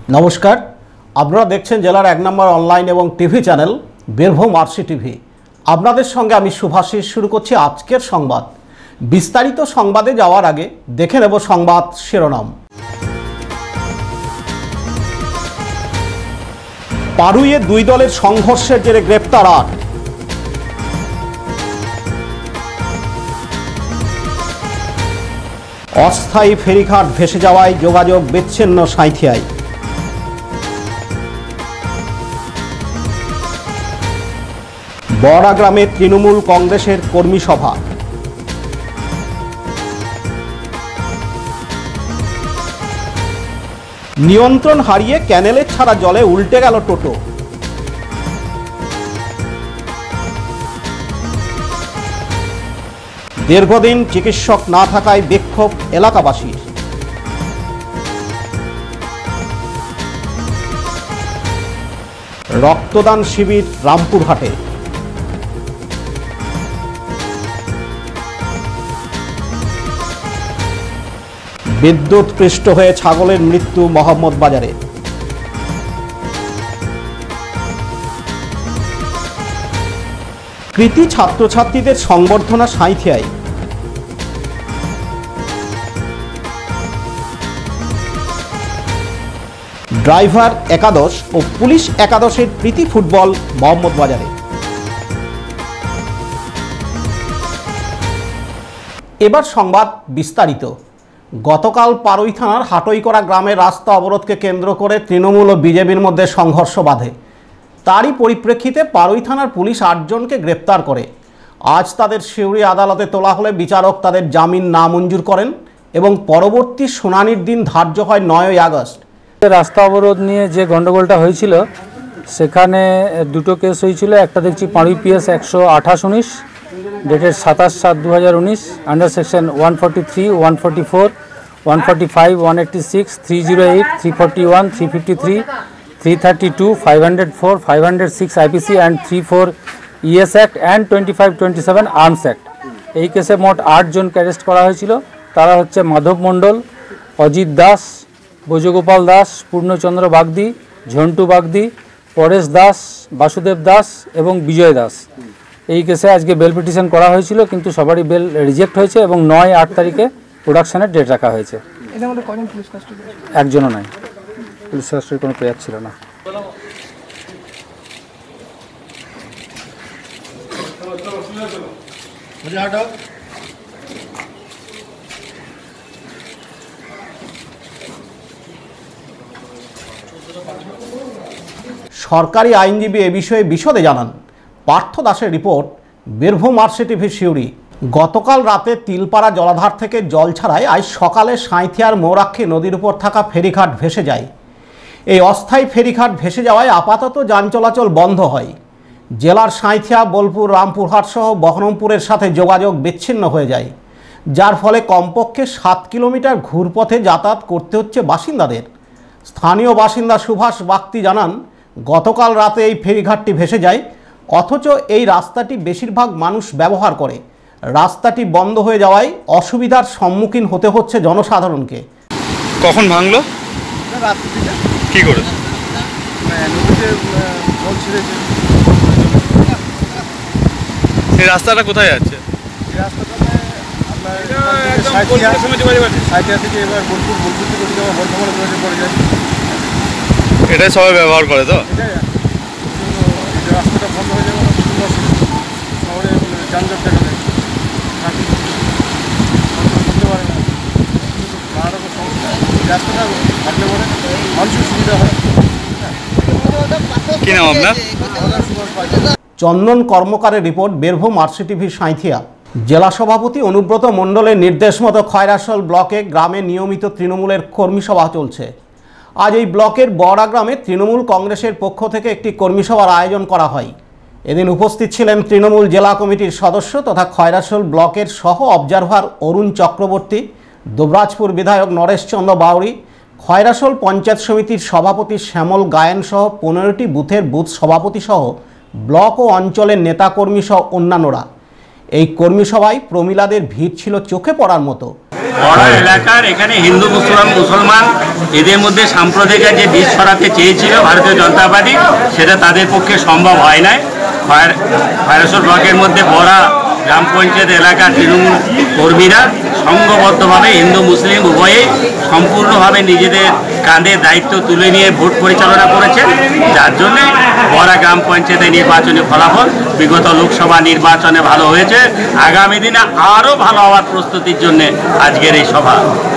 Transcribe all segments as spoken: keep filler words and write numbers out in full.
নমস্কার, আপনারা দেখছেন জেলার এক নম্বর অনলাইন এবং TV channel Birbhum RC TV. আপনাদের সঙ্গে আমি শুভাশিস। শুরু করছি আজকের সংবাদ। বিস্তারিত সংবাদে যাওয়ার আগে দেখে নেব সংবাদ শিরোনাম। পারুইয়ে দুই দলের সংঘর্ষের জেরে গ্রেপ্তার আট। অস্থায়ী ফেরিঘাট ভেসে যাওয়ায় যোগাযোগ বিচ্ছিন্ন সাঁইথিয়ায়। বড়া গ্রামে তৃণমূল কংগ্রেসের কর্মী সভা। নিয়ন্ত্রণ হারিয়ে ক্যানেলের ছাড়া জলে উল্টে গেল টোটো। দীর্ঘদিন চিকিৎসক না থাকায় বিক্ষোভ এলাকাবাসীর। রক্তদান শিবির রামপুরহাটে। বিদ্যুৎ পৃষ্ঠ হয়ে ছাগলের মৃত্যু মোহাম্মদবাজারে। কৃতি ছাত্রছাত্রীদের সংবর্ধনা সাঁইথিয়ায়। ড্রাইভার একাদশ ও পুলিশ একাদশের প্রীতি ফুটবল মোহাম্মদবাজারে। এবার সংবাদ বিস্তারিত। গতকাল পারুই থানার হাটইকড়া গ্রামের রাস্তা অবরোধকে কেন্দ্র করে তৃণমূল ও বিজেপির মধ্যে সংঘর্ষ বাধে। তারই পরিপ্রেক্ষিতে পারুই থানার পুলিশ আটজনকে গ্রেপ্তার করে। আজ তাদের সিউড়ি আদালতে তোলা হলে বিচারক তাদের জামিন নামঞ্জুর করেন এবং পরবর্তী শুনানির দিন ধার্য হয় নয়ই আগস্ট। রাস্তা অবরোধ নিয়ে যে গণ্ডগোলটা হয়েছিল সেখানে দুটো কেস হয়েছিল। একটা দেখছি পারুই পিএস একশো আঠাশ উনিশ ডেটেড সাতাশ সাত দু হাজার উনিশ under section one forty three one forty four one forty five one eighty six three zero eight three forty one three fifty three three thirty two five hundred four five hundred six IPC and three four ES act and twenty five twenty seven arms act. এই কেসে মোট আটজনকে arrest করা হয়েছিল। তারা হচ্ছে মাধব মণ্ডল, অজিত দাস, ব্রজগোপাল দাস, পূর্ণচন্দ্র বাগদি, ঝন্টু বাগদি, পরেশ দাস, বাসুদেব দাস এবং বিজয় দাস। এই কেসে আজকে বেল পিটিশন করা হয়েছিল, কিন্তু সবারই বেল রিজেক্ট হয়েছে এবং নয় আট তারিখে প্রোডাকশনের ডেট রাখা হয়েছে। একজনও নাই, পুলিশ কাস্টডির কোনো প্রেয়ার ছিল না। সরকারি আইনজীবী এ বিষয়ে বিশদে জানান। পার্থ দাসের report, Birbhum RC TV Suri. গতকাল রাতে তিলপাড়া জলাধার থেকে জল ছাড়ায় আজ সকালে সাঁইথিয়ার মৌরাক্ষী নদীর উপর থাকা ফেরিঘাট ভেসে যায়। এই অস্থায়ী ফেরিঘাট ভেসে যাওয়ায় আপাতত যান চলাচল বন্ধ হয়। জেলার সাঁইথিয়া, বোলপুর, রামপুরহাট সহ বহরমপুরের সাথে যোগাযোগ বিচ্ছিন্ন হয়ে যায়, যার ফলে কমপক্ষে সাত কিলোমিটার ঘুরপথে যাতায়াত করতে হচ্ছে বাসিন্দাদের। স্থানীয় বাসিন্দা সুভাষ বাগদি জানান, গতকাল রাতে এই ফেরিঘাটটি ভেসে যায়, অথচ এই রাস্তাটি বেশিরভাগ মানুষ ব্যবহার করে। রাস্তাটি বন্ধ হয়ে যাওয়ায় অসুবিধার সম্মুখীন হতে হচ্ছে জনসাধারণকে। কখন ভাঙলো? কি করে? এই রাস্তাটা কোথায় যাচ্ছে? এটাই সবাই ব্যবহার করে তো? রাস্তাটা বন্ধ হয়ে যাবে, শহরে যানজট দেখা দেয়, করতে পারে না, নানা রকম সমস্যা। রাস্তাটা থাকলে পরে মানুষের সুবিধা হয়। কি নাম আপনার? চন্দন কর্মকারের report, Birbhum RC TV Sainthia. জেলা সভাপতি অনুব্রত মণ্ডলের নির্দেশ মতো খয়রাশোল ব্লকে গ্রামে নিয়মিত তৃণমূলের কর্মী সভা চলছে। আজ এই ব্লকের বড়া গ্রামে তৃণমূল কংগ্রেসের পক্ষ থেকে একটি কর্মী সভার আয়োজন করা হয়। এদিন উপস্থিত ছিলেন তৃণমূল জেলা কমিটির সদস্য তথা খয়রাশোল ব্লকের সহ অবজারভার অরুণ চক্রবর্তী, দুবরাজপুর বিধায়ক নরেশচন্দ্র বাউরি, খয়রাশোল পঞ্চায়েত সমিতির সভাপতি শ্যামল গায়েন সহ পনেরোটি বুথের বুথ সভাপতি সহ ব্লক ও অঞ্চলের নেতাকর্মী সহ অন্যান্যরা। এই কর্মী সভায় প্রমীলাদের ভিড় ছিল চোখে পড়ার মতো। বড় এলাকার এখানে হিন্দু মুসলমান মুসলমান এদের মধ্যে সাম্প্রদায়িক যে বীজ ছড়াতে চেয়েছিল ভারতীয় জনতা পার্টি, সেটা তাদের পক্ষে সম্ভব হয় নাই। খয়রাসোল ব্লকের মধ্যে বড়া গ্রাম পঞ্চায়েত এলাকার তৃণমূল কর্মীরা সংঘবদ্ধভাবে হিন্দু মুসলিম উভয়ে সম্পূর্ণভাবে নিজেদের কাঁধে দায়িত্ব তুলে নিয়ে ভোট পরিচালনা করেছে, যার জন্যে বড়া গ্রাম পঞ্চায়েতের নির্বাচনী ফলাফল বিগত লোকসভা নির্বাচনে ভালো হয়েছে। আগামী দিনে আরও ভালো হওয়ার প্রস্তুতির জন্য আজকের এই সভা।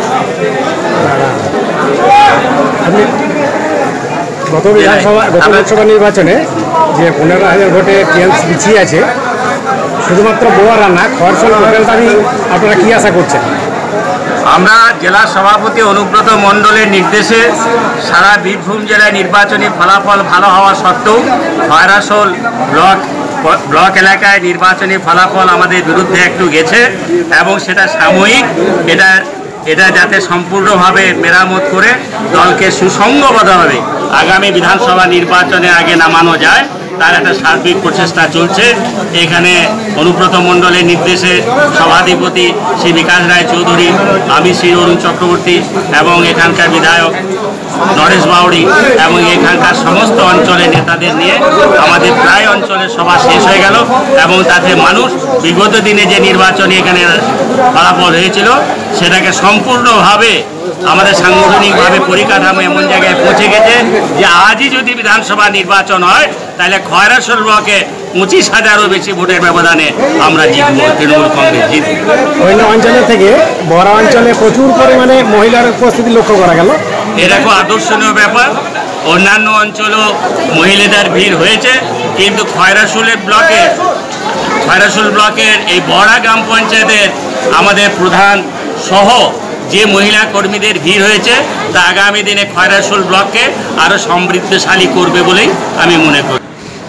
গত বিধানসভা গত লোকসভা নির্বাচনে যে পনেরো হাজার ভোটে টিএমস পিছিয়ে আছে, শুধুমাত্র বোয়ারা না খয়রাসোল টোটাল দাবি আপনারা কী আশা করছেন? আমরা জেলা সভাপতি অনুব্রত মণ্ডলের নির্দেশে সারা বীরভূম জেলায় নির্বাচনী ফলাফল ভালো হওয়া সত্ত্বেও খয়রাসোল ব্লক ব্লক এলাকায় নির্বাচনী ফলাফল আমাদের বিরুদ্ধে একটু গেছে এবং সেটা সাময়িক। এটা এটা যাতে সম্পূর্ণভাবে মেরামত করে দলকে সুসংগতভাবে আগামী বিধানসভা নির্বাচনে আগে নামানো যায়, তার একটা সার্বিক প্রচেষ্টা চলছে। এখানে অনুব্রত মণ্ডলের নির্দেশে সভাধিপতি শ্রী বিকাশ রায় চৌধুরী, আমি শ্রী অরুণ চক্রবর্তী এবং এখানকার বিধায়ক নরেশ বাউড়ি এবং এখানকার সমস্ত অঞ্চলের নেতাদের নিয়ে আমাদের প্রায় অঞ্চলের সভা শেষ হয়ে গেল এবং তাতে মানুষ বিগত দিনে যে নির্বাচনী এখানে ফলাফল হয়েছিল সেটাকে সম্পূর্ণভাবে আমাদের সাংগঠনিকভাবে পরিকাঠামো এমন জায়গায় পৌঁছে গেছে যে আজই যদি বিধানসভা নির্বাচন হয় তাহলে খয়রাসোল ব্লকে পঁচিশ হাজারও বেশি ভোটের ব্যবধানে আমরা জিতব, তৃণমূল কংগ্রেস জিতব। অন্য অঞ্চলের থেকে বড় অঞ্চলে প্রচুর পরিমাণে মহিলার উপস্থিতি লক্ষ্য করা গেল। এটা খুব আদর্শনীয় ব্যাপার। অন্যান্য অঞ্চলেও মহিলাদের ভিড় হয়েছে, কিন্তু খয়রাসোলের ব্লকে খয়রাসোল ব্লকের এই বড়া গ্রাম পঞ্চায়েতের আমাদের প্রধান সহ যে মহিলা কর্মীদের ভিড় হয়েছে তা আগামী দিনে খয়রাসোল ব্লককে আরও সমৃদ্ধশালী করবে বলেই আমি মনে করি।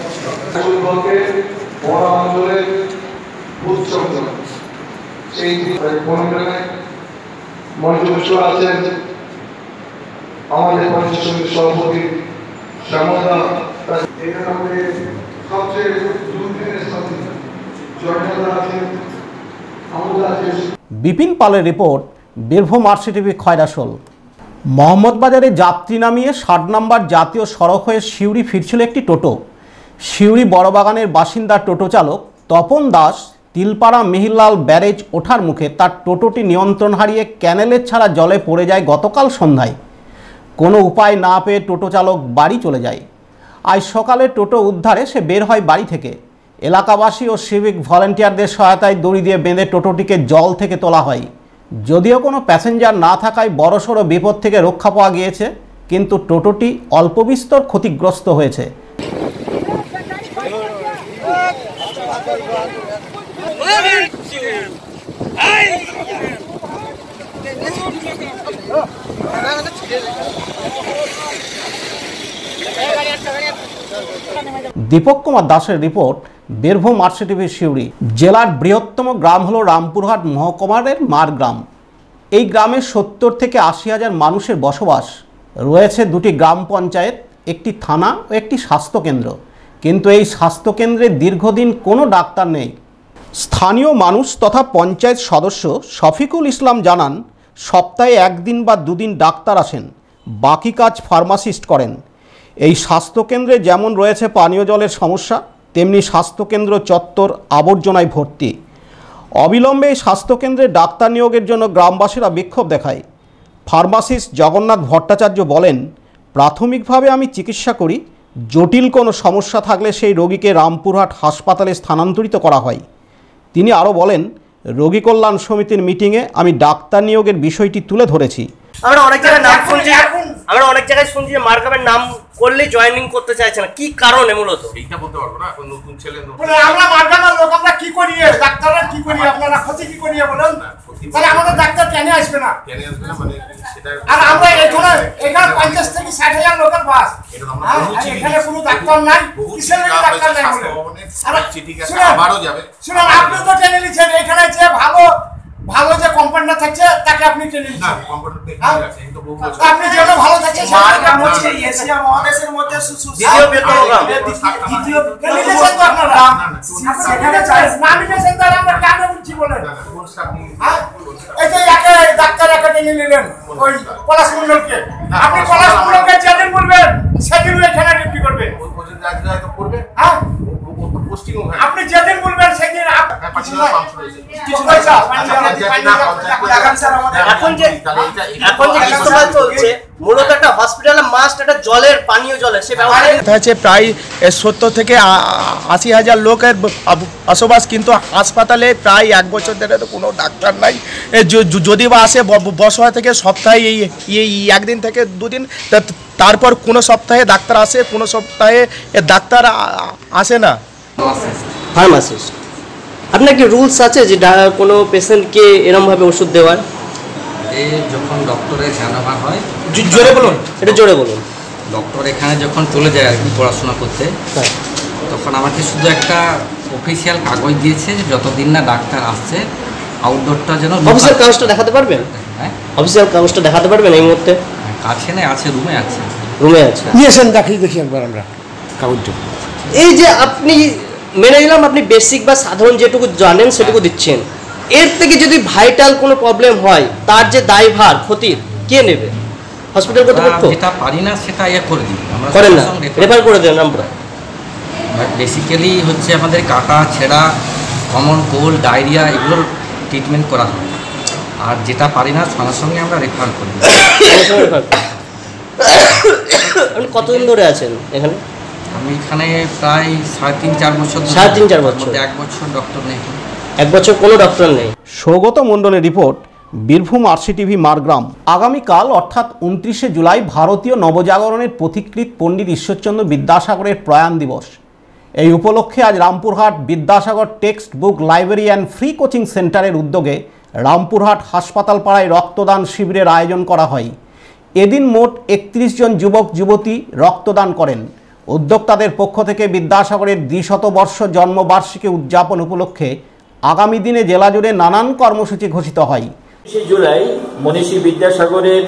আমাদের পঞ্চায়েত সমিতির সভাপতি শ্যামলদা, এখানে সবচেয়ে দুর্দিনের সাথে জয়নদা আছেন, আমাদের আছে। বিপিন পালের report, Birbhum RC TV Khoyrasol. মোহাম্মদবাজারে যাত্রী নামিয়ে ষাট নম্বর জাতীয় সড়ক হয়ে সিউড়ি ফিরছিল একটি টোটো। সিউড়ি বড়বাগানের বাসিন্দা টোটো চালক তপন দাস তিলপাড়া মিহিরলাল ব্যারেজ ওঠার মুখে তার টোটোটি নিয়ন্ত্রণ হারিয়ে ক্যানেলের ছাড়া জলে পড়ে যায় গতকাল সন্ধ্যায়। কোনো উপায় না পেয়ে টোটো চালক বাড়ি চলে যায়। আজ সকালে টোটো উদ্ধারে সে বের হয় বাড়ি থেকে। এলাকাবাসী ও সিভিক ভলেন্টিয়ারদের সহায়তায় দড়ি দিয়ে বেঁধে টোটোটিকে জল থেকে তোলা হয়। যদিও কোনো প্যাসেঞ্জার না থাকায় বড়সড় বিপদ থেকে রক্ষা পাওয়া গিয়েছে, কিন্তু টোটোটি অল্প বিস্তর ক্ষতিগ্রস্ত হয়েছে। দীপক কুমার দাসের report, Birbhum RC TV Suri. জেলার বৃহত্তম গ্রাম হলো রামপুরহাট মহকুমার মার গ্রাম। এই গ্রামে সত্তর থেকে আশি হাজার মানুষের বসবাস। রয়েছে দুটি গ্রাম পঞ্চায়েত, একটি থানা ও একটি স্বাস্থ্যকেন্দ্র, কিন্তু এই স্বাস্থ্যকেন্দ্রে দীর্ঘদিন কোনো ডাক্তার নেই। স্থানীয় মানুষ তথা পঞ্চায়েত সদস্য শফিকুল ইসলাম জানান, সপ্তাহে একদিন বা দুদিন ডাক্তার আসেন, বাকি কাজ ফার্মাসিস্ট করেন। এই স্বাস্থ্যকেন্দ্রে যেমন রয়েছে পানীয় জলের সমস্যা, তেমনি স্বাস্থ্যকেন্দ্র চত্বর আবর্জনায় ভর্তি। অবিলম্বে এই স্বাস্থ্যকেন্দ্রে ডাক্তার নিয়োগের জন্য গ্রামবাসীরা বিক্ষোভ দেখায়। ফার্মাসিস্ট জগন্নাথ ভট্টাচার্য বলেন, প্রাথমিকভাবে আমি চিকিৎসা করি, জটিল কোনো সমস্যা থাকলে সেই রোগীকে রামপুরহাট হাসপাতালে স্থানান্তরিত করা হয়। তিনি আরও বলেন, রোগী কল্যাণ সমিতির মিটিংয়ে আমি ডাক্তার নিয়োগের বিষয়টি তুলে ধরেছি। আমরা অনেক জায়গায় নাম শুনছি আমরা অনেক জায়গায় শুনছি যে মার্কাপের নাম করলে জয়েনিং করতে চাইছে না, কি কারণে মূলত? এইটা বলতে পারবো না, এখন নতুন ছেলে বলে আমরা মার্কাপের লোক, আমরা কি করি, ডাক্তাররা কি করি, আপনারা ক্ষতি কি করি বলেন? তাহলে আমাদের ডাক্তার কেন আসবে না? কেন আসবে না মানে সেটা, আর আমরা এখানে এখানে পঞ্চাশ থেকে ষাট হাজার লোকের বাস, এখানে কোনো ডাক্তার নাই, কিসের ডাক্তার নাই বলে আবারও যাবে। শুনুন, আপনি তো টেনে নিচ্ছেন, এখানে যে ভালো ভালো যে কোম্পানিটা থাকছে তাকে আপনি টেনে নিচ্ছেন। আপনি যেটা ভালো থাকছে এশিয়া মহাদেশের মধ্যে দ্বিতীয় পেট্রোগ্রাম দ্বিতীয় নিয়েছেন তো আপনারা, নাম নিয়েছেন, তাহলে আমরা কেন বলছি বলেন? এই তো একে টেনে নিলেন ওই পলাশ মণ্ডলকে, আপনি পলাশ মণ্ডলকে যেদিন বলবেন সেদিন এখানে ডিউটি করবে। হ্যাঁ, আপনি যেদিন বলবেন সেদিন এখন যে এখন যে গ্রীষ্মকাল চলছে মূলত একটা হসপিটালে মাস্ট একটা জলের পানীয় জলের সে ব্যবস্থা আছে। প্রায় সত্তর থেকে আশি হাজার লোকের বসবাস, কিন্তু হাসপাতালে প্রায় এক বছর ধরে তো কোনো ডাক্তার নাই। যদি বা আসে বছর থেকে সপ্তাহে এই এই একদিন থেকে দুদিন, তারপর কোনো সপ্তাহে ডাক্তার আসে, কোনো সপ্তাহে ডাক্তার আসে না। ফার্মাসিস্ট, আপনার কি রুলস আছে যে কোনো পেশেন্টকে এরকমভাবে ওষুধ দেওয়ার? এই যখন ডক্টরের জানাবার হয়, জোরে বলুন, এটা জোরে বলুন। ডক্টর এখানে যখন চলে যায় আর কি পড়াশোনা করতে, তখন আমাকে শুধু একটা অফিসিয়াল কাগজ দিয়েছে যে যতদিন না ডাক্তার আসছে আউটডোরটা যেন। অফিসিয়াল কাগজটা দেখাতে পারবেন? হ্যাঁ, অফিসিয়াল কাগজটা দেখাতে পারবেন এই মুহূর্তে? কাছে নেই, আছে রুমে আছে। রুমে আছে, নিয়েছেন, দেখিয়ে দেখি একবার আমরা কাগজটা। এই যে আপনি মেনে নিলাম আপনি বেসিক বা সাধারণ যেটুকু জানেন সেটুকু দিচ্ছেন, এর থেকে যদি ভাইটাল কোনো প্রবলেম হয় তার যে দায়ভার ক্ষতির কে নেবে? হসপিটাল কর্তৃপক্ষ? যেটা পারি না সেটা ইয়ে করে দিই আমরা, করেন না, রেফার করে দেন আমরা। বেসিক্যালি হচ্ছে আমাদের কাটা ছেঁড়া, কমন কোল্ড, ডায়রিয়া এগুলোর ট্রিটমেন্ট করা হয়, আর যেটা পারি না সঙ্গে সঙ্গে আমরা রেফার করি। আপনি কতদিন ধরে আছেন এখানে? আমি এখানে প্রায় সাড়ে তিন চার বছর। সাড়ে তিন চার বছর? এক বছর ডক্টর নেই। এক বছর কোনো ডক্টর নেই। সৌগত মণ্ডলের report, Birbhum RC TV Margram. আগামীকাল অর্থাৎ উনত্রিশে জুলাই ভারতীয় নবজাগরণের পথিকৃৎ পণ্ডিত ঈশ্বরচন্দ্র বিদ্যাসাগরের প্রয়াণ দিবস। এই উপলক্ষে আজ Rampurhat Vidyasagar text book library and free coaching সেন্টারের উদ্যোগে রামপুরহাট হাসপাতাল পাড়ায় রক্তদান শিবিরের আয়োজন করা হয়। এদিন মোট একত্রিশ জন যুবক যুবতী রক্তদান করেন। উদ্যোক্তাদের পক্ষ থেকে বিদ্যাসাগরের দ্বিশতবর্ষ জন্মবার্ষিকী উদযাপন উপলক্ষে আগামী দিনে জেলা জুড়ে নানান কর্মসূচি ঘোষিত হয়। উনত্রিশে জুলাই মনীষী বিদ্যাসাগরের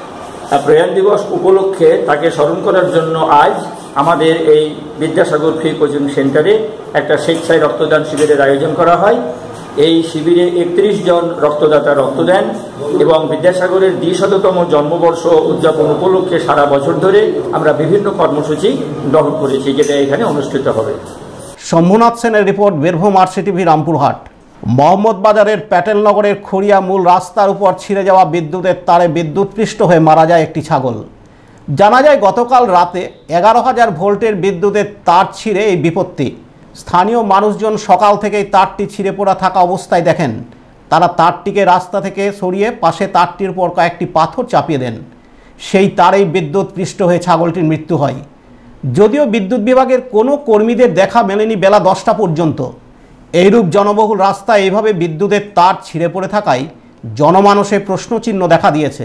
প্রয়াণ দিবস উপলক্ষে তাকে স্মরণ করার জন্য আজ আমাদের এই বিদ্যাসাগর ফ্রি কোচিং সেন্টারে একটা স্বেচ্ছায় রক্তদান শিবিরের আয়োজন করা হয়। এই শিবিরে একত্রিশ জন রক্তদাতা রক্ত দেন এবং বিদ্যাসাগরের দ্বিশততম জন্মবর্ষ উদযাপন উপলক্ষে সারা বছর ধরে আমরা বিভিন্ন কর্মসূচি গ্রহণ করেছি, যেটা এখানে অনুষ্ঠিত হবে। শম্ভুনাথ সেনের report, Birbhum RC TV Rampurhat. Mohammad বাজারের প্যাটেলনগরের খড়িয়া মূল রাস্তার উপর ছিঁড়ে যাওয়া বিদ্যুতের তারে বিদ্যুৎপৃষ্ট হয়ে মারা যায় একটি ছাগল। জানা যায় গতকাল রাতে এগারো হাজার ভোল্টের বিদ্যুতের তার ছিঁড়ে এই বিপত্তি। স্থানীয় মানুষজন সকাল থেকেই তারটি ছিঁড়ে পড়া থাকা অবস্থায় দেখেন। তারা তারটিকে রাস্তা থেকে সরিয়ে পাশে তারটির উপর কয়েকটি পাথর চাপিয়ে দেন। সেই তারেই বিদ্যুৎপৃষ্ট হয়ে ছাগলটির মৃত্যু হয়। যদিও বিদ্যুৎ বিভাগের কোনো কর্মীদের দেখা মেলেনি বেলা দশটা পর্যন্ত। এইরূপ জনবহুল রাস্তায় এইভাবে বিদ্যুতের তার ছিঁড়ে পড়ে থাকায় জনমানসে প্রশ্নচিহ্ন দেখা দিয়েছে।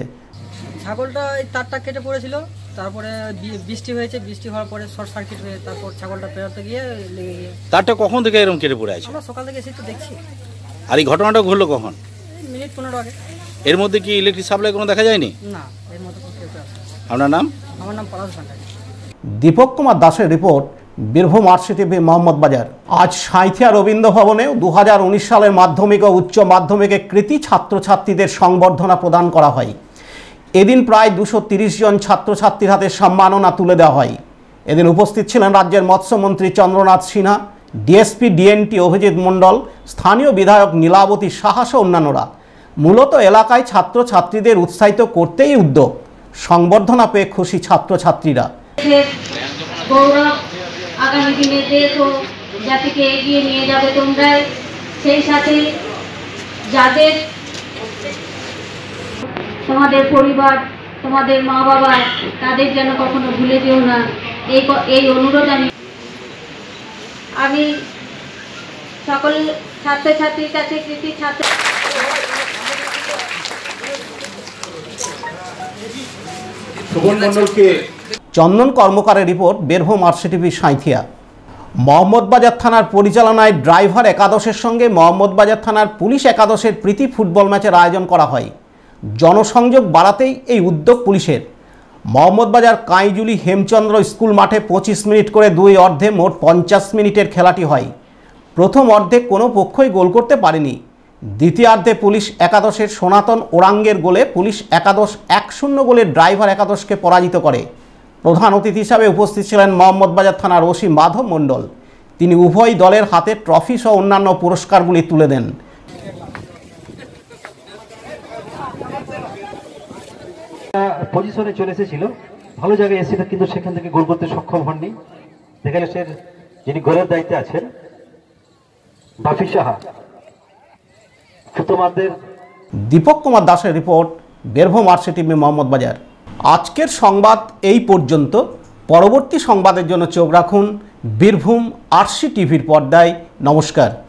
ছাগলটা এই তারটা কেটে পড়েছিল, তারপরে বৃষ্টি হয়েছে, বৃষ্টি হওয়ার পরে শর্ট সার্কিট হয়ে তারপর ছাগলটা পেরোতে গিয়ে লেগে গিয়ে। তারটা কখন থেকে এরকম কেটে পড়ে আছে? আমরা সকাল থেকে এসে তো দেখছি। আর এই ঘটনাটা ঘটলো কখন? মিনিট পনেরো আগে। এর মধ্যে কি ইলেকট্রিক সাপ্লাই কোনো দেখা যায়নি? না, এর মধ্যে কোনো কেউ আছে। আপনার নাম? আমার নাম পলাশ ভান্ডারী। দীপক কুমার দাসের report, Birbhum RC TV Mohammad Bazar. আজ সাঁইথিয়া রবীন্দ্র ভবনে দু হাজার উনিশ সালের মাধ্যমিক ও উচ্চ মাধ্যমিকে কৃতি ছাত্রছাত্রীদের সংবর্ধনা প্রদান করা হয়। এদিন প্রায় দুশো তিরিশ জন ছাত্রছাত্রীর হাতে সম্মাননা তুলে দেওয়া হয়। এদিন উপস্থিত ছিলেন রাজ্যের মৎস্যমন্ত্রী চন্দ্রনাথ সিনহা, ডিএসপি ডিএনটি অভিজিৎ মণ্ডল, স্থানীয় বিধায়ক নীলাবতী সাহা সহ অন্যান্যরা। মূলত এলাকায় ছাত্রছাত্রীদের উৎসাহিত করতেই উদ্যোগ। সংবর্ধনা পেয়ে খুশি ছাত্রছাত্রীরা। গৌরব আগামী দিনে দেশ ও জাতিকে এগিয়ে নিয়ে যাবে তোমরাই। সেই সাথে যাদের তোমাদের পরিবার, তোমাদের মা বাবা, তাদের যেন কখনো ভুলে যেও না, এই এই অনুরোধ আমি আমি সকল ছাত্রছাত্রীর কাছে কৃতি ছাত্র চন্দন কর্মকারের report, Birbhum RC TV Sainthia. Mohammadbazar থানার পরিচালনায় ড্রাইভার একাদশের সঙ্গে মোহাম্মদবাজার থানার পুলিশ একাদশের প্রীতি ফুটবল ম্যাচের আয়োজন করা হয়। জনসংযোগ বাড়াতেই এই উদ্যোগ পুলিশের। মোহাম্মদবাজার কাইজুলি হেমচন্দ্র স্কুল মাঠে পঁচিশ মিনিট করে দুই অর্ধে মোট পঞ্চাশ মিনিটের খেলাটি হয়। প্রথম অর্ধে কোনো পক্ষই গোল করতে পারেনি। দ্বিতীয়ার্ধে পুলিশ একাদশের সনাতন ওরাঙ্গের গোলে পুলিশ একাদশ এক শূন্য গোলে ড্রাইভার একাদশকে পরাজিত করে। প্রধান অতিথি হিসাবে উপস্থিত ছিলেন মোহাম্মদবাজার থানার ওসি মাধব মণ্ডল। তিনি উভয় দলের হাতে ট্রফি সহ অন্যান্য পুরস্কারগুলি তুলে দেন। পজিশনে চলে এসেছিল, ভালো জায়গায় এসেছিল, কিন্তু সেখান থেকে গোল করতে সক্ষম হননি। দেখা গেছে যিনি গোলের দায়িত্বে আছেন বাফি সাহা। দীপক কুমার দাসের report, Birbhum RC TV, Mohammadbazar. আজকের সংবাদ এই পর্যন্ত। পরবর্তী সংবাদের জন্য চোখ রাখুন বীরভূম আরসি টিভির পর্দায়। নমস্কার।